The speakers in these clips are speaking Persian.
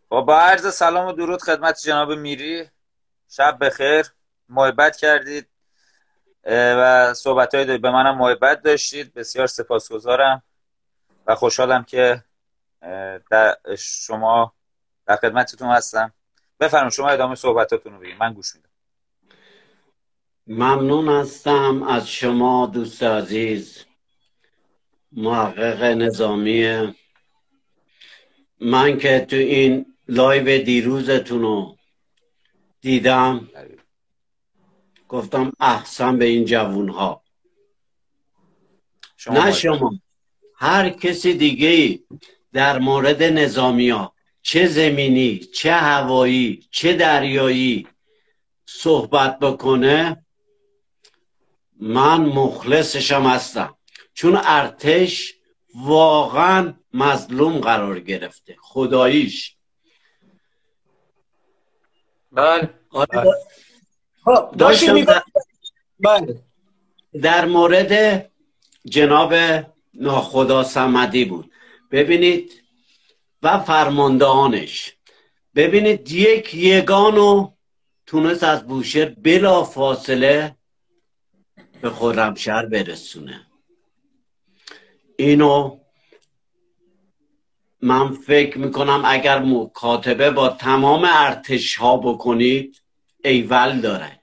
با عرض سلام و درود خدمت جناب میری. شب بخیر. محبت کردید و صحبت‌های به منم محبت داشتید. بسیار سپاسگزارم و خوشحالم که شما در خدمتتون هستم. بفرمایید شما ادامه صحبتاتون رو بگید، من گوش میدم. ممنون هستم از شما دوست عزیز محقق نظامی. من که تو این لایو دیروزتون رو دیدم گفتم احسن به این جوونها. نه شما، هر کسی دیگه در مورد نظامی ها، چه زمینی چه هوایی چه دریایی صحبت بکنه من مخلصشم هستم، چون ارتش واقعا مظلوم قرار گرفته خداییش. بله. خب داشتم بله. در مورد جناب ناخدا صمدی بود. ببینید و فرماندهانش، ببینید یک یگانو تونست از بوشهر بلا فاصله به خرمشهر برسونه. اینو من فکر میکنم اگر مکاتبه با تمام ارتش ها بکنید ایول داره.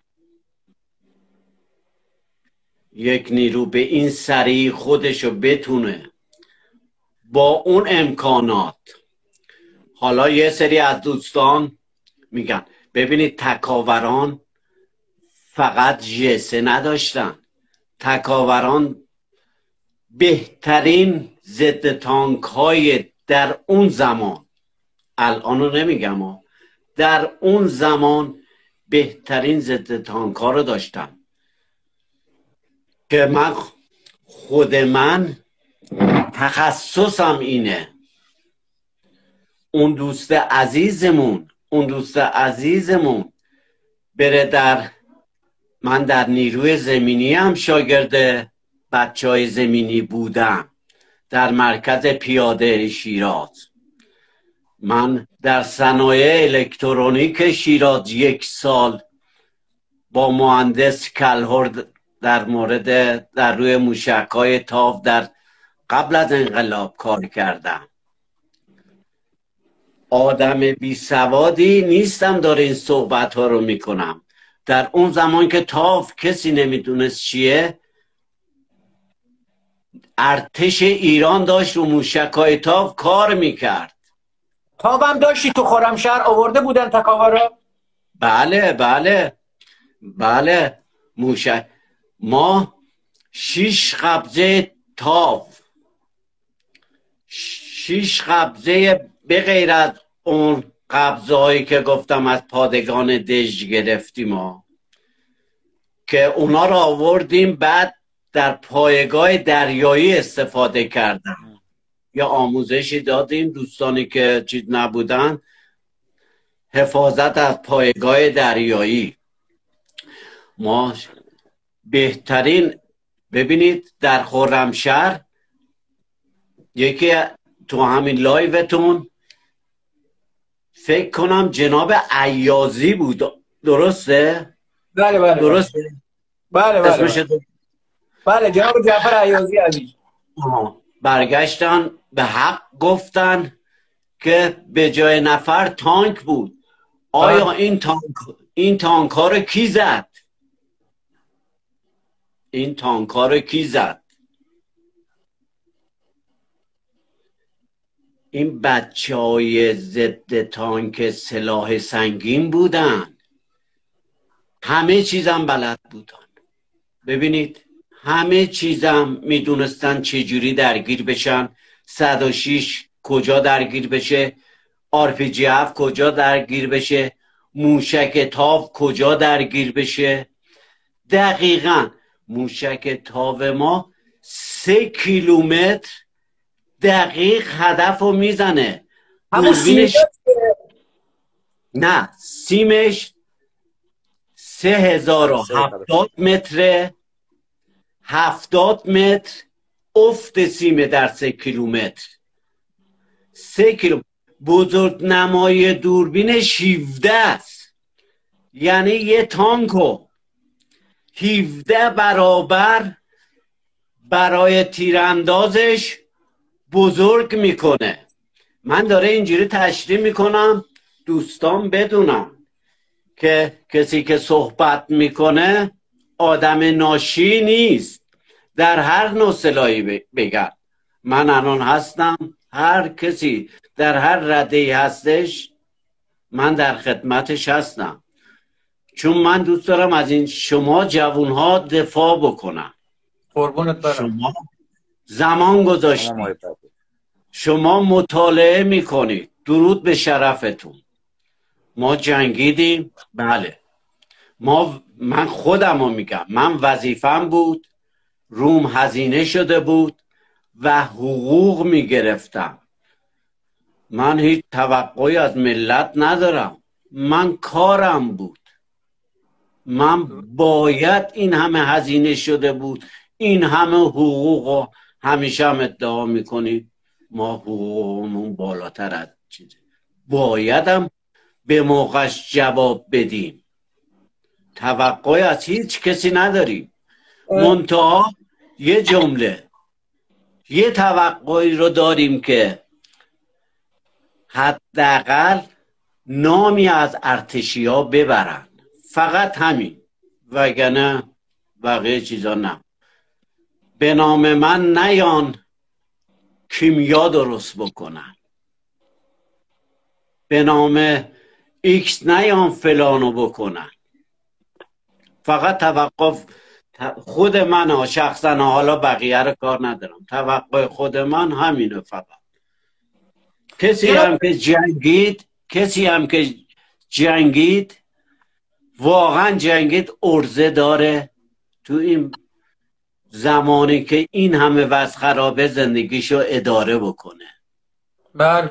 یک نیرو به این سریع خودشو بتونه با اون امکانات. حالا یه سری از دوستان میگن ببینید تکاوران فقط جسه نداشتن، تکاوران بهترین ضد تانک های در اون زمان، الانو نمیگم، در اون زمان بهترین ضد تانک ها رو داشتن که خود من تخصصم اینه. اون دوست عزیزمون بره من در نیروی زمینی هم شاگرد بچه های زمینی بودم در مرکز پیاده شیراز. من در صنایع الکترونیک شیراز 1 سال با مهندس کلهر در روی موشک‌های تاف در قبل از انقلاب کار کردم. آدم بی سوادی نیستم داره این صحبت ها رو میکنم. در اون زمان که تاف کسی نمیدونست چیه، ارتش ایران داشت رو موشک‌های تاف کار میکرد. تاف هم داشتی تو خرمشهر آورده بودن تکاورا؟ بله موشک. ما 6 قبضه تاف، 6 قبضه به غیر از اون قبضه هایی که گفتم از پادگان دژ گرفتیم ما، که اونا رو آوردیم بعد در پایگاه دریایی استفاده کردن یا آموزشی دادیم دوستانی که چیز نبودن، حفاظت از پایگاه دریایی. ما بهترین، ببینید در خرمشهر یکی تو همین لایوتون فکر کنم جناب عیازی بود، درسته؟ بله درسته؟ بله جناب جعفر عیازی عزیز. برگشتن به حق گفتن که به جای نفر تانک بود. آیا این تانک ها رو کی زد؟ این تانک ها رو کی زد؟ این بچه های ضد تانک سلاح سنگین بودن، همه چیزم بلد بودن. ببینید همه چیزم میدونستن چجوری درگیر بشن. 106 کجا درگیر بشه، RPG 7 کجا درگیر بشه، موشک تاو کجا درگیر بشه. دقیقا موشک تاو ما 3 کیلومتر دقیق هدف رو میزنه. نه، سیمش 3070 متره، 70 متر افت سیمه در 3 کیلومتر. 3 کیلومتر بزرگ نمای دوربین 17 است. یعنی یه تانکو 17 برابر برای تیراندازش بزرگ میکنه. من داره اینجوری تشریح میکنم دوستان بدونم که کسی که صحبت میکنه آدم ناشی نیست. در هر نوع سلاحی بگن من الان هستم، هر کسی در هر رده‌ای هستش من در خدمتش هستم، چون من دوست دارم از این شما جوانها دفاع بکنم. قربونت برم. شما زمان گذاشتید، شما مطالعه میکنید، درود به شرفتون. ما جنگیدیم، بله. من خودم رو میگم، من وظیفم بود، روم هزینه شده بود و حقوق میگرفتم. من هیچ توقعی از ملت ندارم، من کارم بود، من باید این همه هزینه شده بود، این همه حقوق. همیشه هم ادعا میکنید ما حقوقمون بالاتر از چیزه، بایدم به موقعش جواب بدیم. توقعی از هیچ کسی نداریم. منتها یه جمله، یه توقعی رو داریم که حداقل نامی از ارتشی‌ها ببرن، فقط همین، وگرنه بقیه چیزا نه. به نام من نیان کیمیا درست بکنن، به نام ایکس نیان فلانو بکنن. فقط توقف خود من شخصا، حالا بقیه رو کار ندارم، توقع خود من همینه. فقط کسی هم که جنگید واقعا جنگید، ارزه داره تو این زمانی که این همه وضع خرابه زندگیشو اداره بکنه. بله.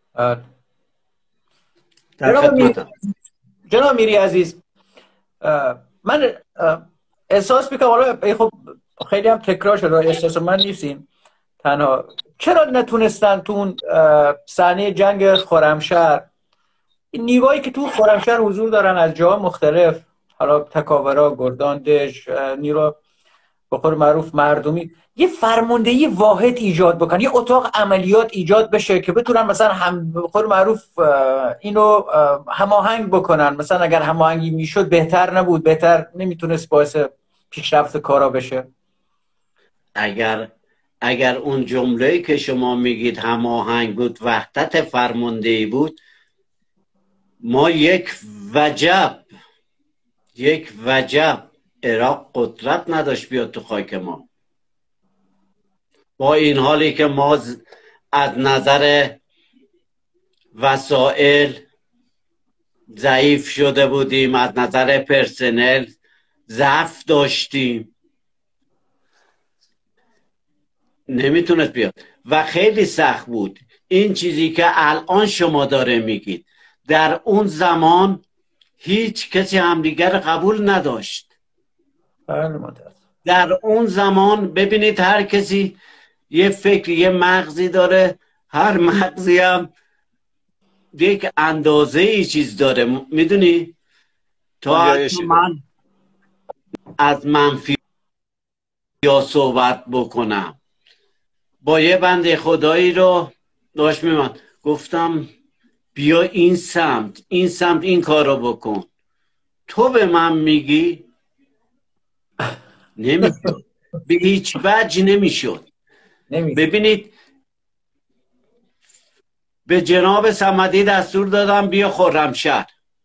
جناب میری عزیز، من احساس میکنم، حالا خب خیلی هم تکرار شده، احساس من نیستیم تنها، چرا نتونستن تو اون صحنه جنگ خرمشهر، نیروهایی که تو خرمشهر حضور دارن از جاهای مختلف، حالا تکاورا، گرداندش، نیرو به قول معروف مردمی، یه فرماندهی واحد ایجاد بکنن، یه اتاق عملیات ایجاد بشه که بتونن مثلا به قول معروف اینو هماهنگ بکنن. مثلا اگر هماهنگی میشد بهتر نبود؟ بهتر نمیتونست باعث پیشرفت کارا بشه؟ اگر اون جمله‌ای که شما میگید هماهنگ بود، وحدت فرماندهی بود، ما یک وجب عراق قدرت نداشت بیاد تو خاک ما. با این حالی که ما از نظر وسایل ضعیف شده بودیم، از نظر پرسنل ضعف داشتیم، نمیتونست بیاد و خیلی سخت بود. این چیزی که الان شما داره میگید، در اون زمان هیچ کسی همدیگر قبول نداشت. در اون زمان ببینید هر کسی یه فکر، یه مغزی داره، هر مغزی هم یک اندازه ای چیز داره، میدونی؟ تا من از منفی یا صحبت بکنم، با یه بنده خدایی رو داشت میمون، گفتم بیا این سمت این کار رو بکن، تو به من میگی نمیشد، به هیچ وجه نمیشد. ببینید به جناب صمدی دستور دادم بیا خرمشهر،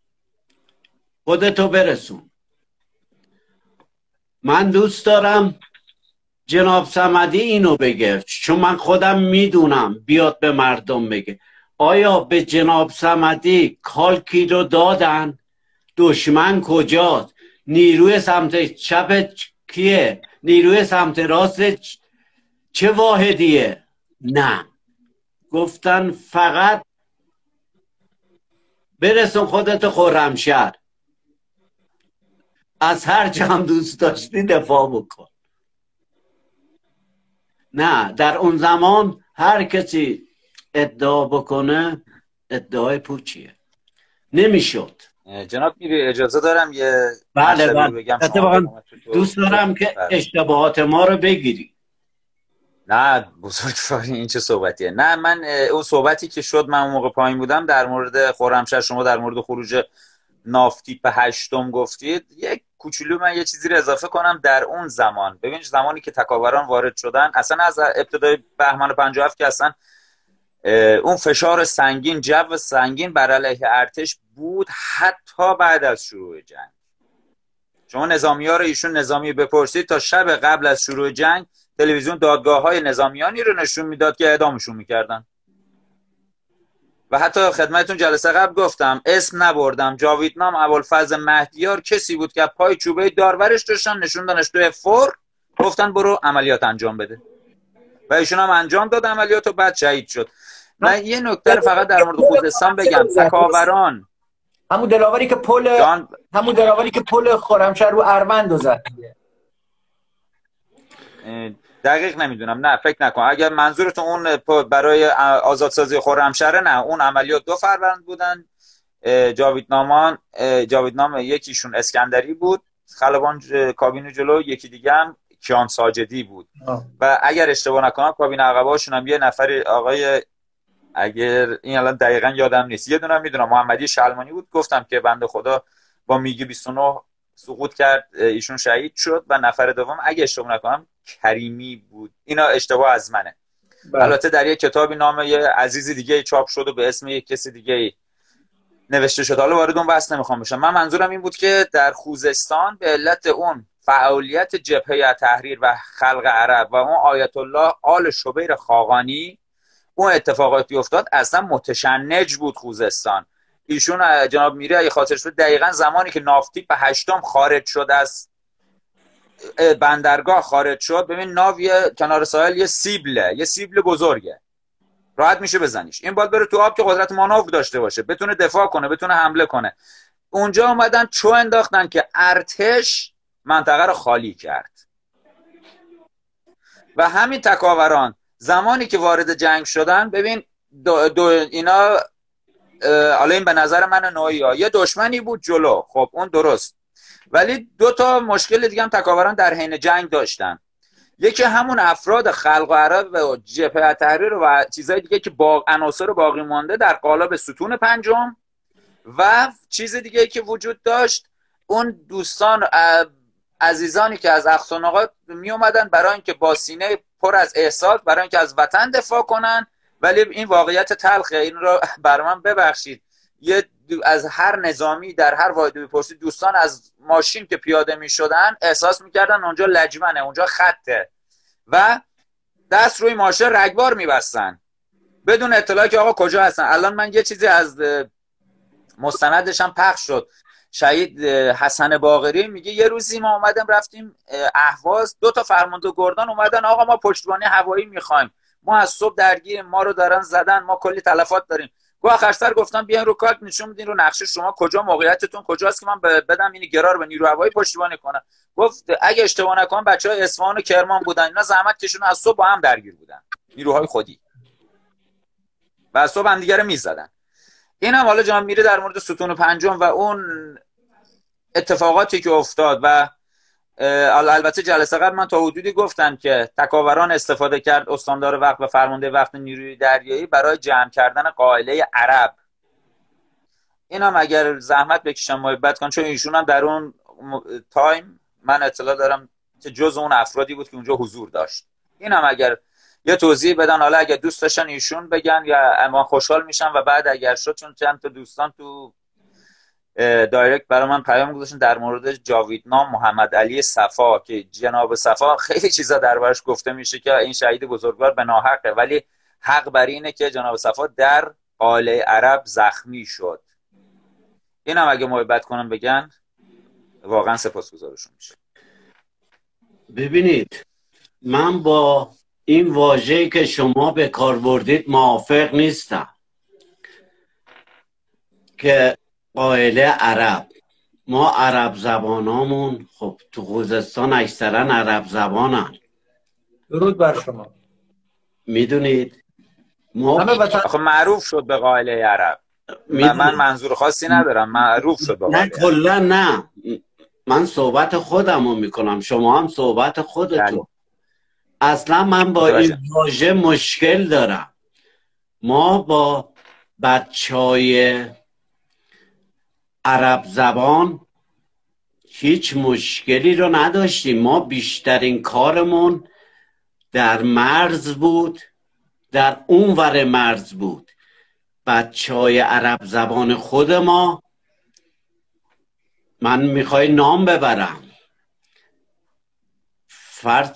خودتو برسون. من دوست دارم جناب صمدی اینو بگه، چون من خودم میدونم، بیاد به مردم بگه آیا به جناب صمدی کالکی رو دادن؟ دشمن کجاست؟ نیروی سمت چپ کیه؟ نیروی سمت راست چه واحدیه؟ نه، گفتن فقط برسون خودت خرمشهر، از هر جا هم دوست داشتی دفاع بکن. نه، در اون زمان هر کسی ادعا بکنه ادعای پوچیه، نمیشد. جناب میری اجازه دارم یه بله مطلبی بله، بگم؟ اتفاقا شما دوست دارم که اشتباهات ما رو بگیری. نه بزرگواری، این چه صحبتیه؟ نه من اون صحبتی که شد، من اون موقع پایین بودم در مورد خرمشهر، شما در مورد خروج نافتیپ هشتم گفتید. یک کوچولو من یه چیزی رو اضافه کنم. در اون زمان ببینید، زمانی که تکاوران وارد شدن، اصلا از ابتدای بهمن 57 که اصلا اون فشار سنگین، جو سنگین بر علیه ارتش بود، حتی بعد از شروع جنگ. شما نظامی‌ها رو، ایشون نظامی بپرسید، تا شب قبل از شروع جنگ تلویزیون دادگاه‌های نظامیانی رو نشون میداد که اعدامشون میکردن. و حتی خدمتتون جلسه قبل گفتم، اسم نبردم، جاوید نام ابوالفضل مهدیار کسی بود که پای چوبه دارورش داشتن نشوندنش توی فور، گفتن برو عملیات انجام بده و ایشون هم انجام داد عملیات و بعد شهید شد. من یه نکته فقط در مورد خوزستان بگم. تکاوران، همون دلاوری که پل خرمشهر رو اروند زد. دقیق نمیدونم، نه فکر نکن. اگر منظورتون اون برای آزادسازی خرمشهر، نه، اون عملیات 2 فروند بودن. جاویدنام یکیشون اسکندری بود، خلبان کابینو جلو، یکی دیگه هم کیان ساجدی بود. و اگر اشتباه نکنم کابین عقب‌هاشون هم یه نفر آقای، اگر این الان دقیقاً یادم نیست، یه دونم میدونم محمدی شلمانی بود. گفتم که بنده خدا با میگ 29 سقوط کرد، ایشون شهید شد. و نفر دوم اگه اشتباه نکنم کریمی بود. اینا اشتباه از منه. البته در یک کتابی نام یه عزیزی دیگه چاپ شد و به اسم یک کسی دیگه نوشته شد. حالا وارد اون بحث نمیخوام بشم. من منظورم این بود که در خوزستان به علت اون فعالیت جبهه تحریر و خلق عرب و اون آیت الله آل شبیر خاقانی، اون اتفاقاتی افتاد، اصلا متشنج بود خوزستان. ایشون جناب میری اگه خاطرش بود، دقیقاً زمانی که نافتیپ هشتم خارج شد از بندرگاه خارج شد، ببین ناو کنار ساحل یه سیبل بزرگه، راحت میشه بزنیش. این باید بره تو آب که قدرت مانور داشته باشه، بتونه دفاع کنه، بتونه حمله کنه. اونجا اومدن چو انداختن که ارتش منطقه رو خالی کرد. و همین تکاوران زمانی که وارد جنگ شدن، ببین اینا، حالا این به نظر من نوعی یه دشمنی بود جلو، خب اون درست، ولی 2 تا مشکل دیگه هم تکاوران در حین جنگ داشتن. یکی همون افراد خلق و عرب و جبهه تحریر و چیزهای دیگه که عناصر باقی مانده در قالب ستون پنجم، و چیز دیگه که وجود داشت، اون دوستان عزیزانی که از اقصانقات می اومدن برای اینکه با سینه پر از احساس، برای اینکه از وطن دفاع کنن. ولی این واقعیت تلخه، این رو برای من ببخشید، از هر نظامی در هر واحد بپرسید، دوستان از ماشین که پیاده می شدن احساس میکردن اونجا لجمنه، اونجا خطه، و دست روی ماشه رگبار میبستن بدون اطلاعی که آقا کجا هستن. الان من یه چیزی از مستندش هم پخش شد، شهید حسن باقری میگه یه روزی ما اومدیم رفتیم اهواز، 2 تا فرمانده گردان اومدن، آقا ما پشتیبانی هوایی میخوایم، ما از صبح درگیریم، ما رو دارن زدن، ما کلی تلفات داریم. آخر سر گفتم بیاین رو کارت نشون بدین، رو نقشه شما کجا موقعیتتون کجاست که من بدم این گرا رو به نیرو هوایی پشتیبانی کنه. گفت اگه اشتباه نکنم بچهای اصفهان و کرمان بودن، اینا زحمت کشون از صبح با هم درگیر بودن، نیروهای خودی، و از صبح هم دیگه رو میزدن. اینم حالا جان میره در مورد ستون پنجم و اون اتفاقاتی که افتاد. و البته جلسه قبل من تا حدودی گفتم که تکاوران استفاده کرد استاندار وقت و فرمانده وقت نیروی دریایی برای جمع کردن قائله عرب. اینم اگر زحمت بکشم محبت کن، چون ایشون هم در اون تایم من اطلاع دارم که جز اون افرادی بود که اونجا حضور داشت. اینم اگر یه توضیح بدن، حالا اگر دوست داشتن ایشون بگن یا اما خوشحال میشم. و بعد اگر شد، چون چند تا دوستان تو دایرکت برای من پیام گذاشتن در مورد جاویدنام محمد علی صفا، که جناب صفا خیلی چیزا دربارش گفته میشه که این شهید بزرگوار به ناحقه، ولی حق بر اینه که جناب صفا در قاله عرب زخمی شد. اینم اگه محبت کنم بگن واقعا سپاسگزارشون میشه. ببینید، من با این واژه‌ای که شما به کار بردید موافق نیستم که قائله عرب. ما عرب زبانامون خب تو خوزستان اکثرا عرب زبانن. درود بر شما. میدونید ما آخه معروف شد به قائله عرب. من منظور خاصی ندارم، معروف شد به نه قائله کلا نه، من صحبت خودم رو میکنم، شما هم صحبت خودتون. اصلا من با این واژه مشکل دارم. ما با بچهای عرب زبان هیچ مشکلی رو نداشتیم. ما بیشترین کارمون در مرز بود، در اونور مرز بود. بچهای عرب زبان خود ما، من میخوای نام ببرم، فرض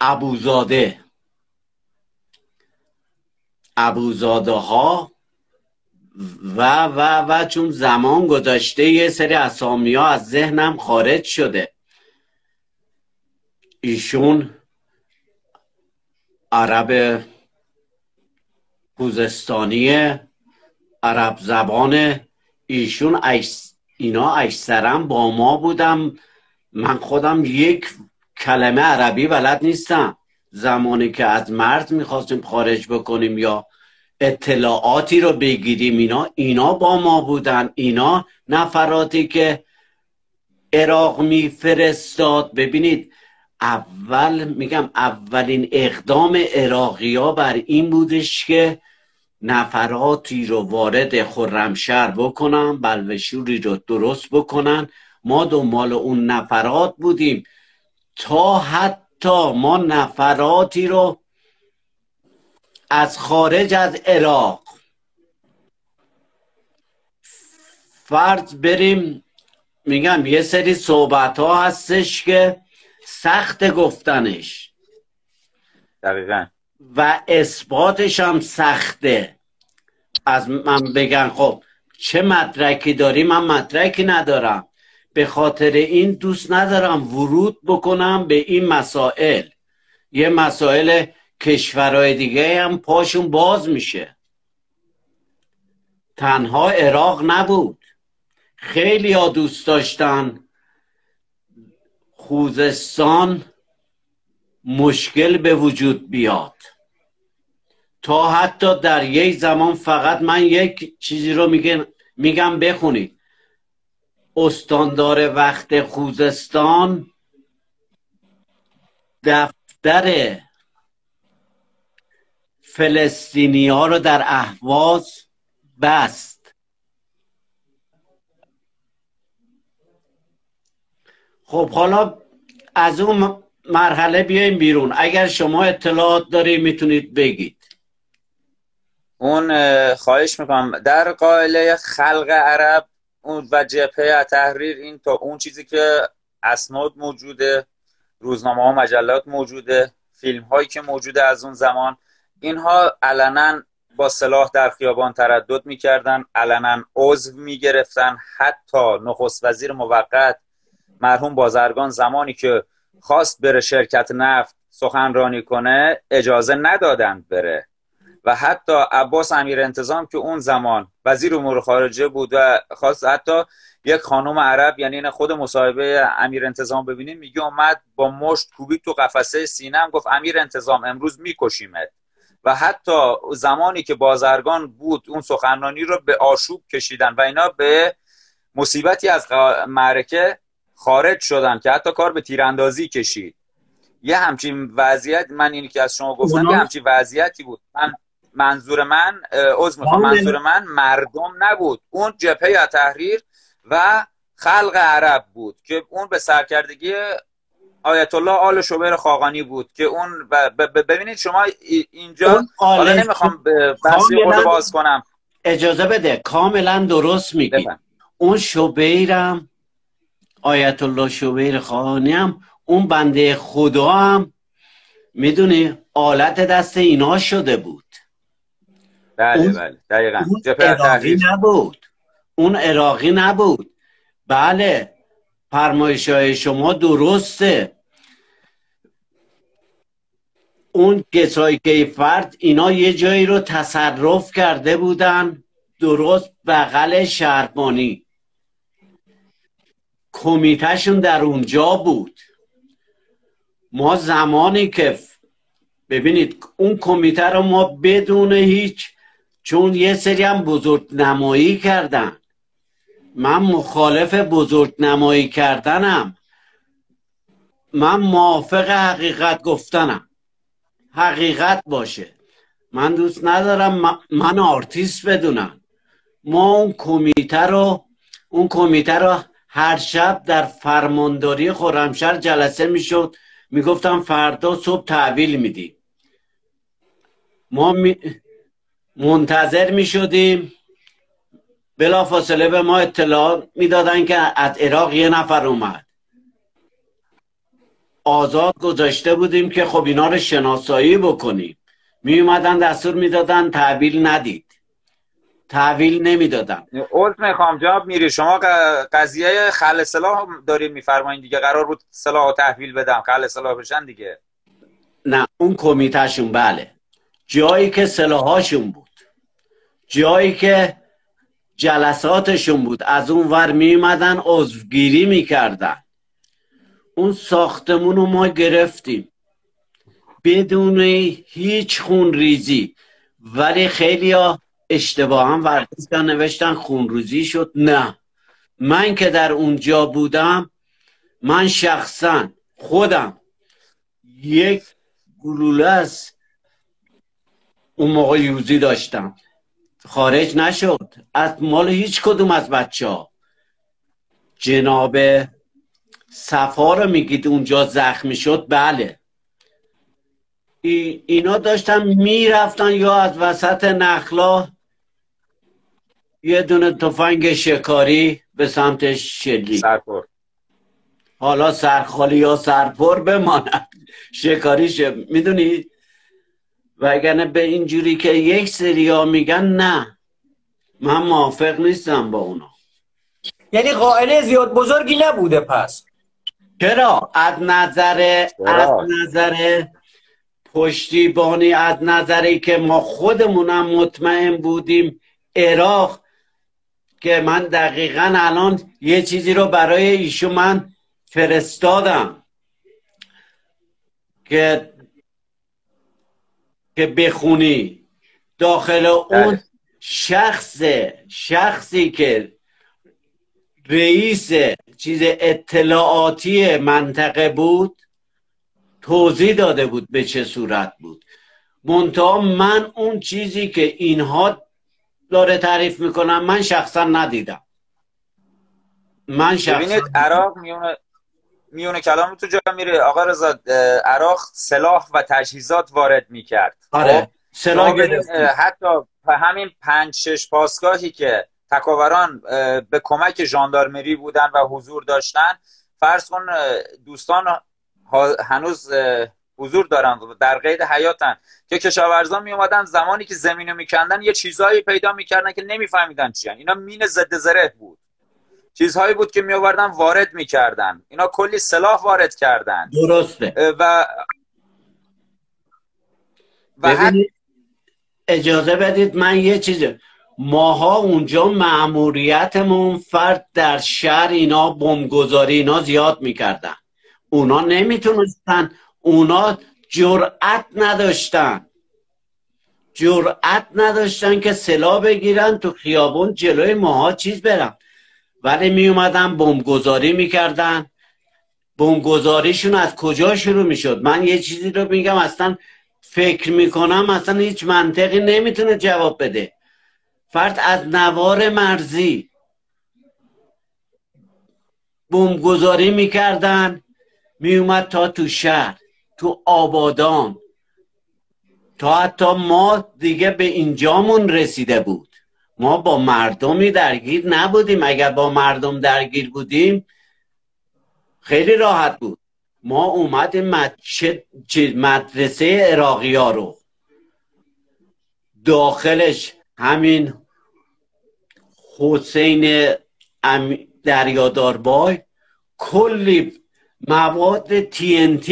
ابوزاده ها و چون زمان گذاشته یه سری اسامی ها از ذهنم خارج شده. ایشون عرب خوزستانی، عرب زبان، ایشون اینا اکثرا با ما بودم. من خودم یک کلمه عربی بلد نیستم. زمانی که از مرز میخواستیم خارج بکنیم یا اطلاعاتی رو بگیریم، اینا با ما بودن. اینا نفراتی که عراق میفرستاد. ببینید اولین اقدام عراقی‌ها بر این بودش که نفراتی رو وارد خرمشهر بکنن، بلوشوری رو درست بکنن. ما دنبال اون نفرات بودیم تا حتی ما نفراتی رو از خارج از عراق فرض بریم، میگم یه سری صحبت ها هستش که سخت گفتنش دقیقاً و اثباتش هم سخته. از من بگن خب چه مدرکی داری؟ من مدرکی ندارم. به خاطر این دوست ندارم ورود بکنم به این مسائل. یه مسائل کشورهای دیگه هم پاشون باز میشه. تنها عراق نبود، خیلی ها دوست داشتن خوزستان مشکل به وجود بیاد. تا حتی در یک زمان، فقط من یک چیزی رو میگم بخونید. استاندار وقت خوزستان دفتر فلسطینی ها رو در اهواز بست. خب حالا از اون مرحله بیایم بیرون. اگر شما اطلاعات داری میتونید بگید. اون خواهش میکنم. در قائله خلق عرب اون و جبهه تحریر، این تا اون چیزی که اسناد موجوده، روزنامه ها، مجلات موجوده، فیلم هایی که موجوده از اون زمان، اینها علنا با سلاح در خیابان تردد میکردن، علنا عضو میگرفتن. حتی نخست وزیر موقت مرحوم بازرگان زمانی که خواست بره شرکت نفت سخنرانی کنه اجازه ندادن بره. و حتی عباس امیر انتظام که اون زمان وزیر امور خارجه بود و خواست، حتی یک خانم عرب، یعنی این خود مصاحبه امیر انتظام ببینیم، میگه اومد با مشت کوبید تو قفسه سینم، گفت امیر انتظام امروز میکشیمت. و حتی زمانی که بازرگان بود اون سخنرانی رو به آشوب کشیدن و اینا به مصیبتی از معرکه خارج شدن که حتی کار به تیراندازی کشید. یه همچین وضعیت، من اینی که از شما گفتم، یه همچین وضعیتی بود. منظور من مردم نبود، اون جبهه تحریر و خلق عرب بود که اون به سرکردگی آیت الله آل شوبیر خاقانی بود که اون ببینید شما اینجا، حالا نمیخوام بحثی خود باز کنم، اجازه بده، کاملا درست میگی. اون شوبیرم، آیت الله شوبیر خاقانی هم، اون بنده خدا هم میدونی آلت دست اینا شده بود. بله بله دقیقاً. اون عراقی نبود. بله فرمایش‌های شما درسته. اون کسایی که فرد اینا یه جایی رو تصرف کرده بودن، درست بغل شهربانی، کمیتهشون در اونجا بود. ما زمانی که ببینید اون کمیته رو ما بدون هیچ، چون یه سری هم بزرگ نمایی کردن، من مخالف بزرگ نمایی کردنم، من موافق حقیقت گفتنم، حقیقت باشه. من دوست ندارم من آرتیست بدونم. ما اون کمیته رو هر شب در فرمانداری خرمشهر جلسه میشد، میگفتم فردا صبح تحویل میدیم. ما منتظر میشدیم، بلافاصله به ما اطلاع میدادن که از عراق یه نفر اومد. آزاد گذاشته بودیم که خب اینا رو شناسایی بکنیم. می اومدن دستور میدادن تحویل ندید، تحویل نمیدادن. عذر میخوام جناب میری، شما قضیه خل سلاح داریم میفرمایید دیگه، قرار بود سلاح تحویل بدم خل سلاح بشن دیگه. نه اون کمیتهشون بله، جایی که سلاحاشون بود، جایی که جلساتشون بود، از اون ور می اومدن عضوگیری میکردن. اون ساختمون رو ما گرفتیم بدون هیچ خون ریزی، ولی خیلی ها اشتباها ورزشتن نوشتن خونریزی شد. نه، من که در اونجا بودم، من شخصا خودم یک گلوله از اون موقع یوزی داشتم، خارج نشد از مال هیچ کدوم از بچه ها. جناب صفا رو میگید اونجا زخمی شد، بله اینا داشتن میرفتن یا از وسط نخلا یه دونه تفنگ شکاری به سمت شلی سرپر، حالا سرخالی یا سرپر بماند شکاریشه، میدونی. وگرنه به اینجوری که یک سریا میگن نه، من موافق نیستم با اونا. یعنی قائله زیاد بزرگی نبوده پس؟ چرا؟ از نظر پشتیبانی، از نظری که ما خودمونم مطمئن بودیم عراق، که من دقیقا الان یه چیزی رو برای ایشون من فرستادم که بخونی. داخل اون شخصی که رئیس چیز اطلاعاتی منطقه بود توضیح داده بود به چه صورت بود. منتها من اون چیزی که اینها داره تعریف میکنم من شخصا ندیدم. ببینید عراق میونه کلام تو جا میره آقا رضا، عراق سلاح و تجهیزات وارد میکرد. آره سلاح گرفت. حتی همین 5-6 پاسگاهی که تکاوران به کمک ژاندارمری بودن و حضور داشتن، فرض کن دوستان هنوز حضور دارن، در قید حیاتن، که کشاورزان می اومدن زمانی که زمینو میکندن یه چیزهایی پیدا میکردن که نمیفهمیدن چی هن. اینا مین ضد زره بود، چیزهایی بود که می آوردن وارد میکردن. اینا کلی سلاح وارد کردن. درسته. و اجازه بدید من یه چیز، ماها اونجا مأموریتمون فرد در شهر اینا بمبگذاری اینا زیاد میکردن، اونا نمیتونستن، اونا جرأت نداشتن که سلاح بگیرن تو خیابون جلوی ماها چیز برن، ولی می اومدن بمبگذاری میکردن. بمبگذاریشون از کجا شروع میشد؟ من یه چیزی رو میگم اصلا فکر میکنم اصلا هیچ منطقی نمیتونه جواب بده. فرد از نوار مرزی بمبگذاری میکردن، میومد تا تو شهر، تو آبادان، تا حتی ما دیگه به اینجامون رسیده بود. ما با مردمی درگیر نبودیم. اگر با مردم درگیر بودیم خیلی راحت بود. ما اومدیم مدرسه عراقی ها رو، داخلش همین حسین دریاداربای کلی مواد TNT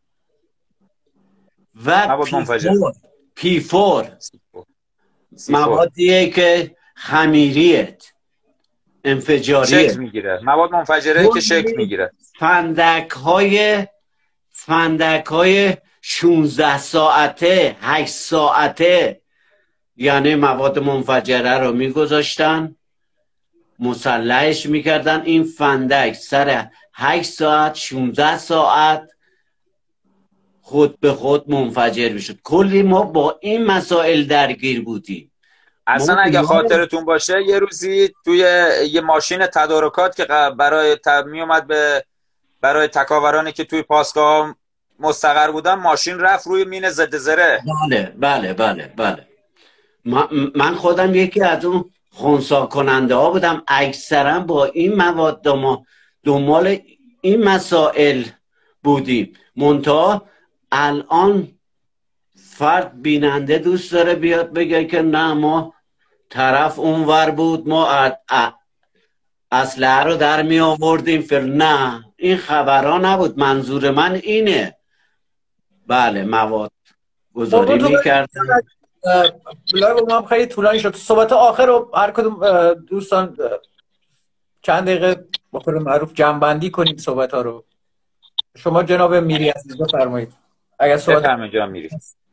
و P4 موادیه که خمیریت انفجاریه، شکل میگیره، مواد منفجره که شکل میگیره. فندک های 16 ساعته 8 ساعته یعنی مواد منفجره رو میگذاشتن مسلحش میکردن، این فندک سر 8 ساعت 16 ساعت خود به خود منفجر میشد. کلی ما با این مسائل درگیر بودیم. اصلا اگه خاطرتون باشه یه روزی توی یه ماشین تدارکات که برای میومد برای تکاورانی که توی پاسگاه مستقر بودن، ماشین رفت روی مین ضد زره. بله. من خودم یکی از اون خنثی کننده ها بودم. اکثرا با این مواد ما دنبال این مسائل بودیم. منتها الان فرد بیننده دوست داره بیاد بگه که نه ما طرف اونور بود، ما اسلحه رو در می آوردیم. نه، این خبرها نبود. منظور من اینه. بله، مواد گذاری میکردن. لایو ما هم خیلی طولانی شد. صحبت آخر رو هر کدوم دوستان چند دقیقه با خود معروف جمع‌بندی کنیم صحبت ها رو. شما جناب میری عزیز بفرمایید. اگر صحبت جناب میری.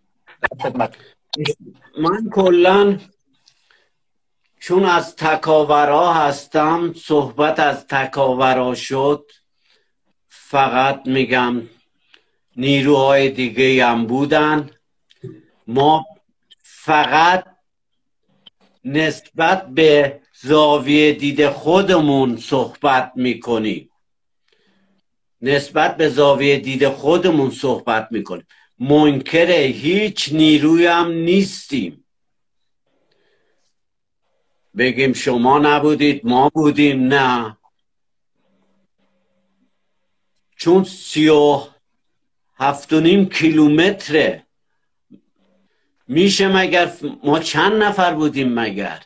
من کلا چون از تکاورا هستم، صحبت از تکاورا شد، فقط میگم نیروهای دیگه هم بودن. ما فقط نسبت به زاویه دید خودمون صحبت میکنیم. منکر هیچ نیروی هم نیستیم. بگیم شما نبودید ما بودیم، نه. چون 37.5 کیلومتره. میشه مگر ما چند نفر بودیم مگر؟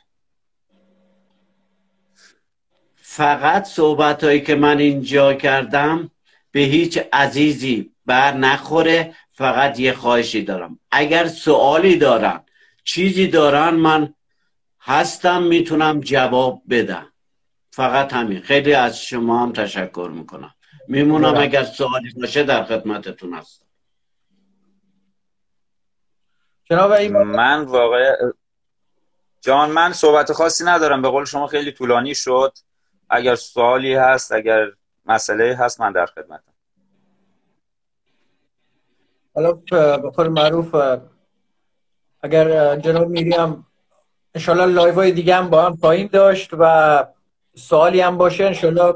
فقط صحبت هایی که من اینجا کردم به هیچ عزیزی بر نخوره. فقط یه خواهشی دارم، اگر سوالی دارن، چیزی دارن، من هستم میتونم جواب بدم. فقط همین. خیلی از شما هم تشکر میکنم. میمونم اگر سوالی باشه در خدمتتون هستم. من واقعا من صحبت خاصی ندارم. به قول شما خیلی طولانی شد. اگر سوالی هست، اگر مسئله هست، من در خدمتم. حالا به قول معروف اگر جناب میری هم انشالله لایوهای دیگه هم با هم خواهیم داشت و سوالی هم باشه انشالله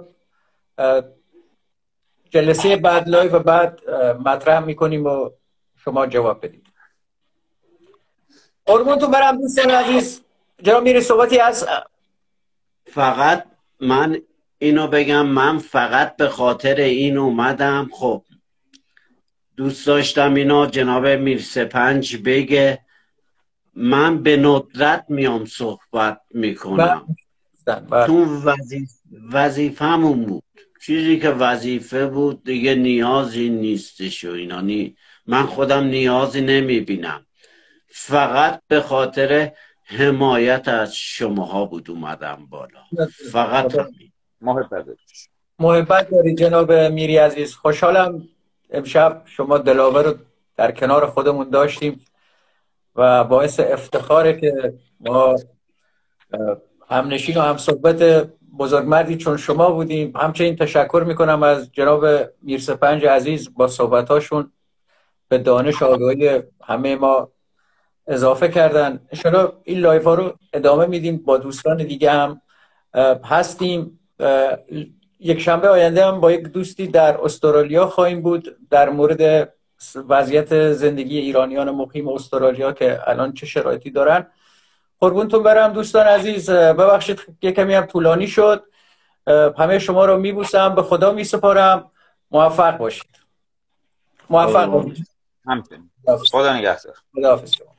جلسه بعد لایو و بعد مطرح میکنیم و شما جواب بدید. قربونتون برم دوستان عزیز. جناب میری صحبتی هست؟ فقط من اینو بگم، من فقط به خاطر این اومدم. خب دوست داشتم اینو جناب میرسپنج بگه. من به ندرت میام صحبت میکنم چون وظیفه‌مون بود. چیزی که وظیفه بود دیگه نیازی نیستش و اینا. من خودم نیازی نمیبینم. فقط به خاطر حمایت از شماها بود اومدم بالا. فقط همین. محبت داری جناب میری عزیز. خوشحالم امشب شما دلاور رو در کنار خودمون داشتیم و باعث افتخاره که ما همنشین و همصحبت بزرگمردی چون شما بودیم. همچنین تشکر میکنم از جناب میرسپنج عزیز، با صحبتاشون به دانش آگاهی همه ما اضافه کردن. انشاءالله این لایف ها رو ادامه میدیم، با دوستان دیگه هم هستیم. یک شنبه آینده هم با یک دوستی در استرالیا خواهیم بود در مورد وضعیت زندگی ایرانیان مقیم استرالیا که الان چه شرایطی دارن. قربونتون برم دوستان عزیز. ببخشید یک کمی هم طولانی شد. همه شما رو میبوسم، به خدا میسپارم. موفق باشید. همچنین. خدا نگهدار. خداحافظ.